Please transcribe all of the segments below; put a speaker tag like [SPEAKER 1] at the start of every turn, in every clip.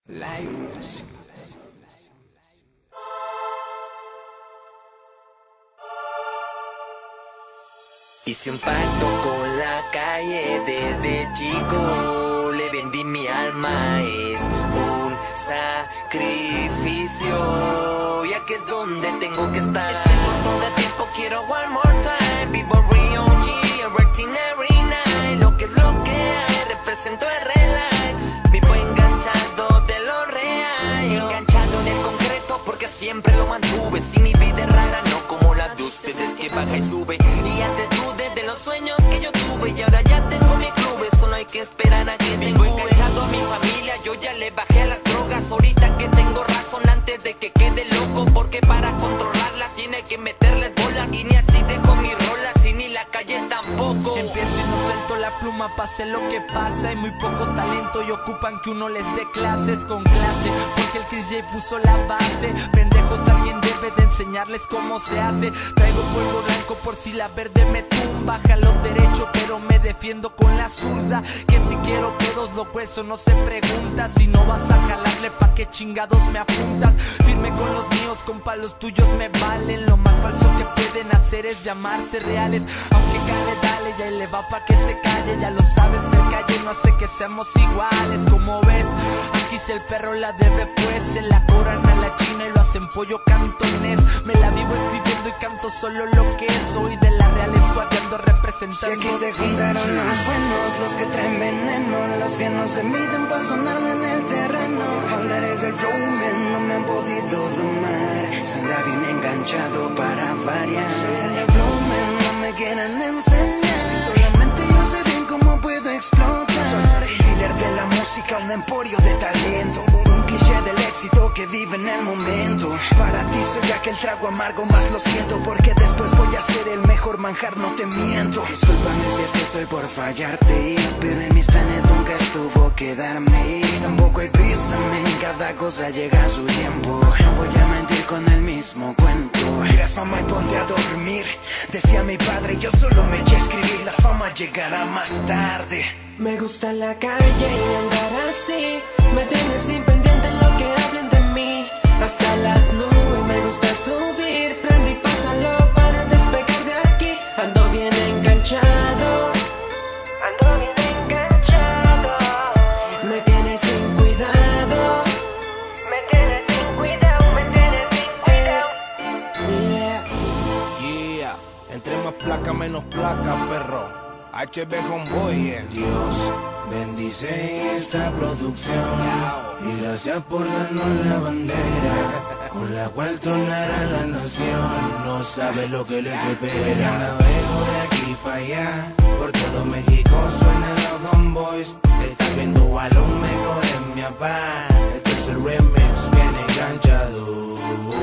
[SPEAKER 1] Live.
[SPEAKER 2] Hice un pacto con la calle desde chico, le vendí mi alma, es un sacrificio, ya que es donde tengo que estar. Por todo el tiempo quiero one more time, vivo real G, working every night, lo que es lo que hay, represento el real life, vivo enganchado de lo real, enganchado en el concreto porque siempre lo mantuve, si mi vida es rara no como la de ustedes que baja y sube, y antes dudé de los sueños que yo tuve y ahora ya tengo mi club, solo hay que esperar a que se incube. Enganchado a mi familia, yo ya le bajé a las drogas, ahorita que tengo razón antes de que quede loco, porque para controlarla tiene que meterles bolas, y ni así dejo mis rolas y ni la calle tampoco.
[SPEAKER 3] Empiezo y no suelto la pluma, pase lo que pasa, hay muy poco talento y ocupan que uno les dé clases con clase, porque el Chris J puso la base, pendejos alguien debe de enseñarles cómo se hace, traigo polvo blanco por si la verde me tumba, jalo derecho pero me defiendo con la zurda, que si quiero pedos loco eso no se pregunta, si no vas a jalarle pa' qué chingados me apuntas, firme con los míos compa, los tuyos me valen, lo más falso que pueden hacer es llamarse reales, aunque cale dale ya le va pa' que se calle, ya lo sabes ser calle no hace que seamos iguales, como ves aquí si el perro la debe pues se la cobran a la china y lo hacen pollo cantonés, me la vivo escribiendo y canto solo lo que soy, de la real escuadreando representando.
[SPEAKER 1] Si aquí se juntaron los buenos, los que traen veneno, los que no se miden pa' sonarle en el terreno, hablaré del flow, man, no me han podido domar, se anda bien enganchado para variar, soy el flow, man, no me quieran enseñar, si solamente yo sé bien cómo puedo explotar, soy dealer de la música, un emporio de talento, un cliché del éxito que vive en el momento, para ti soy aquel trago amargo, más lo siento, porque después voy a ser el mejor manjar, no te miento, discúlpame si es que estoy por fallarte, pero en mis planes nunca estuvo quedarme, tampoco hay prisa, en cada cosa llega a su tiempo, no voy a mentir con el mismo cuento, mira fama y ponte a dormir, decía mi padre, yo solo me eché a escribir, la fama llegará más tarde.
[SPEAKER 4] Me gusta la calle y andar así, me tienes sin pendiente lo que hablen de mí, hasta las nubes me gusta subir, prende y pásalo para despegar de aquí, ando bien enganchado, me tienes sin cuidado,
[SPEAKER 5] Yeah, entre más placa menos placa, perro. HB Homeboy, yeah.
[SPEAKER 1] Dios bendice esta producción y gracias por darnos la bandera con la cual tronar a la nación. No sabe lo que les espera. Navego de aquí para allá, por todo México suenan los Homeboys. Estás viendo a los mejores, mi papá. Este es el remix, bien enganchado.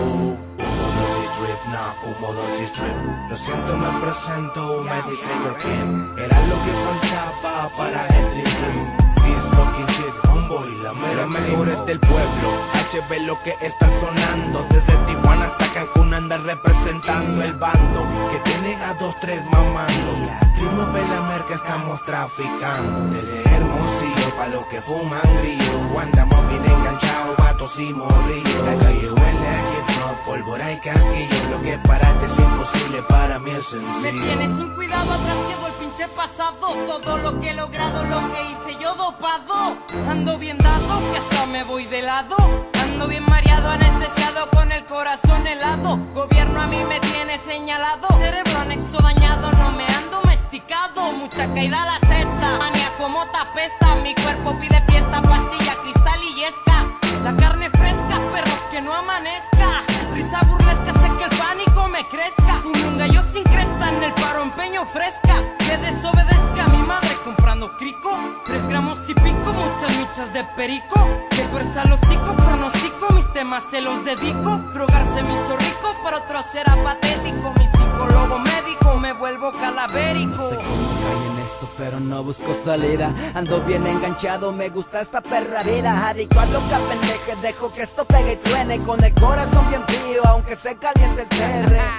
[SPEAKER 1] Humo dosis strip. Lo siento, me presento, me dice your king. Era lo que faltaba para el dream team. This fucking shit, Homeboy, la mera mejores del pueblo. HB lo que está sonando. Desde Tijuana hasta Cancún anda representando el bando que tiene a 2-3 mamando. Primo ve la merca, estamos traficando. Desde Hermosillo pa' los que fuman grillo. Andamos bien enganchados, vatos y morrillos. La calle huele a hip hop, pólvora y casquillo. Lo que para ti es imposible, para mí es sencillo.
[SPEAKER 6] Me tienes sin cuidado, atrás quedó el pinche pasado. Todo lo que he logrado, lo que hice yo dopado. Ando bien dado, que hasta me voy de lado. Ando bien mareado, anestesiado, con el corazón helado. Gobierno a mí me tiene señalado. Cerebro anexo dañado, no me han domesticado. Mucha caída a la cesta, manía como tapesta. Mi cuerpo pide fiesta, pastilla, cristal y yesca. La carne fresca, perros que no amanezca. Risa burlesca, sé que el pánico me crezca. Fume un gallo sin cresta, en el paro empeño fresca. Que desobedezca a mi madre comprando crico. 3 gramos y pico, muchas michas de perico. Que fuerza los hocico, pronostico, mis temas se los dedico. Drogarse me hizo rico, para otros será patético. Mi psicólogo médico, me vuelvo calavérico.
[SPEAKER 3] No sé cómo caí en esto, pero no busco salida. Ando bien enganchado, me gusta esta perra vida. Adicto a lo que pendeje, dejo que esto pegue y truene. Con el corazón bien frío, aunque se caliente el terre.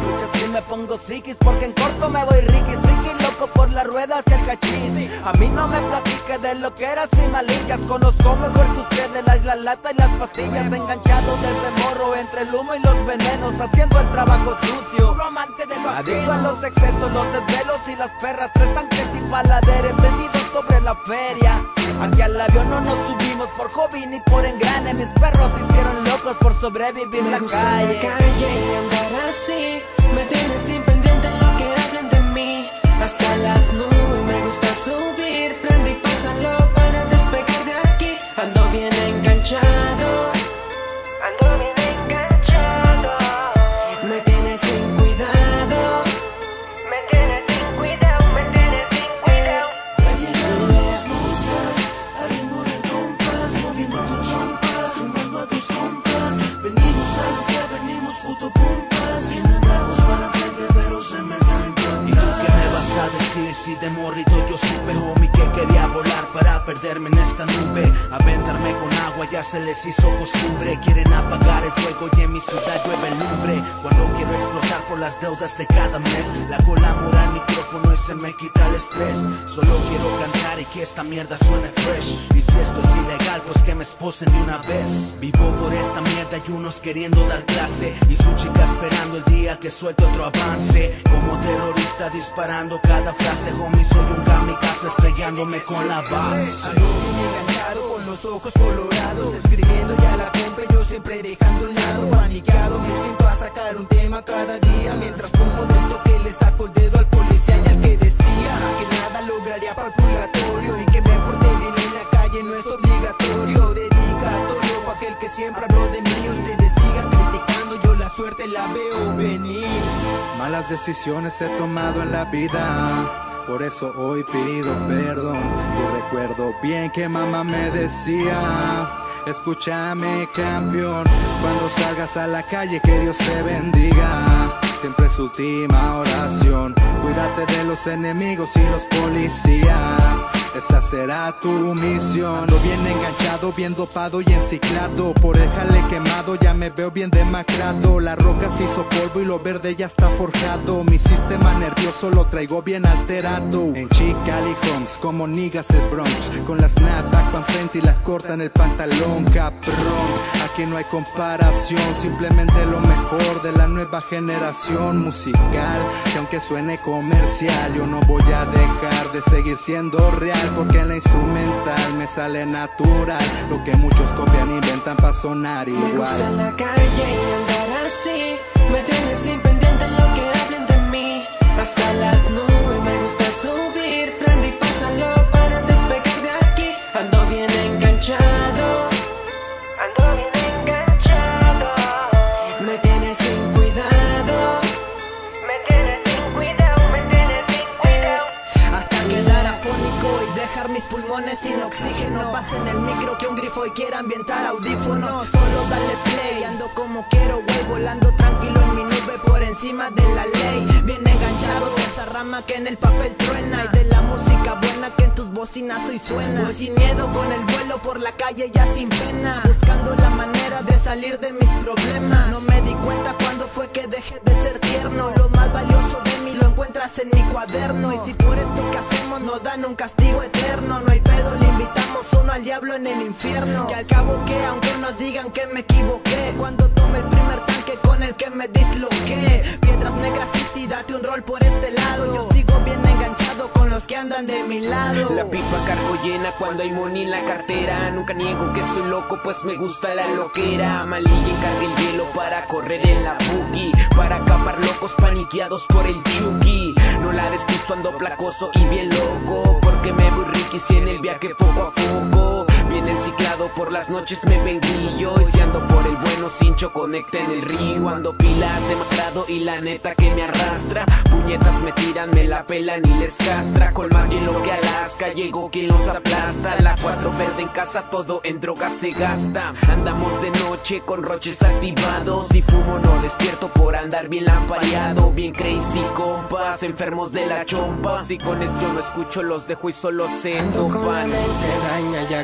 [SPEAKER 7] truchas si me pongo psiquis, porque en corto me voy riquis, friki loco por las ruedas y el hachís. A mí no me platique de lo que eras y malillas, conozco mejor que ustedes la lata y las pastillas. Enganchado desde morro entre el humo y los venenos, haciendo el trabajo sucio, puro amante de lo adicto a los excesos, los desvelos y las perras, 3 tanques y paladeres vendidos sobre la feria. Aquí al avión no nos subimos por hobby ni por engrane, mis perros se hicieron locos por sobrevivir
[SPEAKER 4] Me
[SPEAKER 7] la
[SPEAKER 4] gusta
[SPEAKER 7] calle.
[SPEAKER 4] la calle y andar así, me tienes sin pendiente lo que hablen de mí. Hasta las nubes me gusta subir, prende y pásalo para despegar de aquí. Ando bien enganchado, ando bien enganchado. Me tienes sin cuidado, me tienes sin cuidado, me tienes sin cuidado.
[SPEAKER 5] Si de morrito yo supe, homie, que quería volar para perderme en esta nube, aventarme con agua ya se les hizo costumbre. Quieren apagar el fuego y en mi ciudad llueve lumbre. Cuando quiero explotar por las deudas de cada mes, la cola mora al micrófono y se me quita el estrés. Solo quiero cantar y que esta mierda suene fresh. Y si esto es ilegal, pues que me esposen de una vez. Vivo por esta mierda y unos queriendo dar clase, y su chica esperando el día que suelte otro avance. Como terrorista disparando cada frase, homie, soy un kamikaze estrellándome con la base.
[SPEAKER 7] Ando bien enganchado con los ojos colorados, escribiendo ya la compa, yo siempre dejando un lado. Paniqueado me siento a sacar un tema cada día, mientras fumo del toque le saco el dedo al policía y al que decía que nada lograría para el purgatorio y que me porte bien en la calle no es obligatorio. Dedicatorio pa' aquel que siempre habló de mí, ustedes sigan criticando, yo la suerte la veo venir.
[SPEAKER 8] Malas decisiones he tomado en la vida, por eso hoy pido perdón. Y recuerdo bien que mamá me decía: escúchame, campeón, cuando salgas a la calle que Dios te bendiga. Siempre es su última oración, cuídate de los enemigos y los policías, esa será tu misión. Ando bien enganchado, bien dopado y enciclado, por el jale quemado ya me veo bien demacrado. La roca se hizo polvo y lo verde ya está forjado, mi sistema nervioso lo traigo bien alterado. En Chicali Homes, como niggas el Bronx, con la snapback pa' enfrente y la corta en el pantalón, cabrón. Aquí no hay comparación, simplemente lo mejor de la nueva generación musical, que aunque suene comercial, yo no voy a dejar de seguir siendo real, porque en la instrumental me sale natural lo que muchos copian e inventan para sonar igual.
[SPEAKER 4] Me gusta la calle y andar así, me tienes sin pendiente lo que hablen de mí. Hasta las nubes me gusta subir, prende y pásalo para despegar de aquí. Ando bien enganchado, ando bien enganchado. Me tienes sin cuidado, me tienes sin cuidado, me tienes sin cuidado.
[SPEAKER 7] Hasta quedar afónico y dejar mis pulmones sin oxígeno. Pasen el micro que un grifo y quiera ambientar audífonos. Solo dale play, ando como quiero, güey, volando tranquilo en mi nube por encima de la ley. Bien enganchado de esa rama que en el papel truena, y de la música buena que en tus bocinas hoy suena. Voy sin miedo con el vuelo por la calle ya sin pena, buscando la manera de salir de mis problemas. No me di cuenta cuando fue que dejé de ser tierno. Lo más valioso de mí lo encuentras en mi cuaderno, y si por esto que hacemos nos dan un castigo eterno, no hay pedo, le invitamos uno al diablo en el infierno. Que al cabo que, aunque nos digan que me equivoqué, cuando tome el primer tanque con el que me disloqué. Piedras negras City, date un rol por este lado, yo sigo bien enganchado con los que andan de mi lado.
[SPEAKER 2] La pipa cargo llena cuando hay money en la cartera. Nunca niego que soy loco, pues me gusta la loquera. Malilla encarga el hielo para correr en la boogie, para acabar locos paniqueados por el Chucky. No la despisto, ando placoso y bien loco, porque me voy riquis y en el viaje poco a poco. Bien enciclado por las noches me venguillo, y si ando por el bueno cincho conecta en el río. Ando pila demacrado y la neta que me arrastra. Puñetas me tiran, me la pelan y les castra. Con más hielo que Alaska, llegó quien los aplasta. La 4 verde en casa, todo en drogas se gasta. Andamos de noche con roches activados, y fumo no despierto por andar bien lampareado. Bien crazy compas, enfermos de la chompa. Si con esto no escucho los dejo y solo se
[SPEAKER 4] Ando con la
[SPEAKER 2] topan.
[SPEAKER 4] mente daña y agarré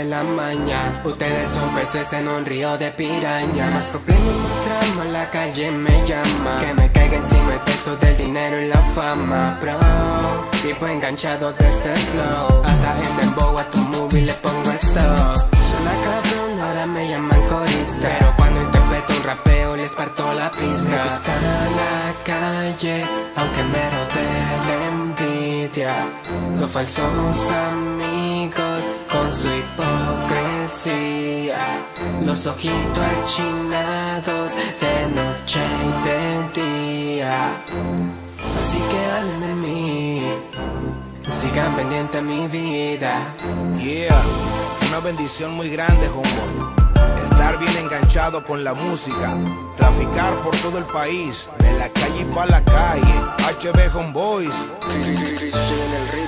[SPEAKER 9] de la mañana. Ustedes son peces en un río de piraña. Más problemas, más drama, la calle me llama. Que me caiga encima el peso del dinero y la fama. Bro, vivo enganchado de este flow. Hasta en dembow a tu movie le pongo stop. Suena cabrón, ahora me llaman corista. Pero cuando interpreto un rapeo les parto la pista. Me gusta la calle, aunque me rodee la envidia. Los falsos amigos con su hipocresía. Los ojitos achinados de noche y de día. Así que hablen de mí, sigan pendiente a mi vida.
[SPEAKER 5] Yeah, una bendición muy grande, homeboy. Estar bien enganchado con la música, traficar por todo el país, de la calle pa' la calle. HB Homeboys.